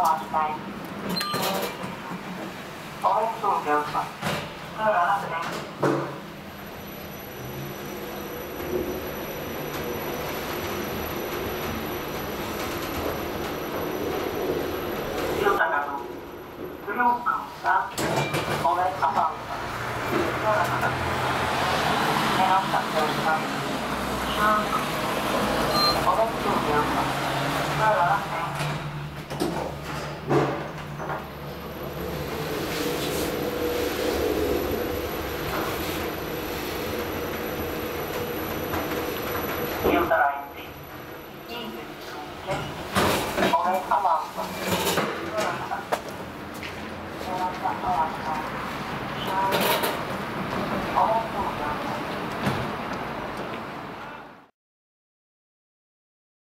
alaspäin. Ovet sulkeutuvat. Pyörä lähtee. Iltakatu. Ruuhkauttaa. Ovet avautuvat. Pyörä lähtee. Menossa töissä. Ovet sulkeutuvat. Pyörä lähtee. Iltaraitti. Ihmissuhde. Ovet avautuvat. Pyörä lähtee. Menossa alaspäin.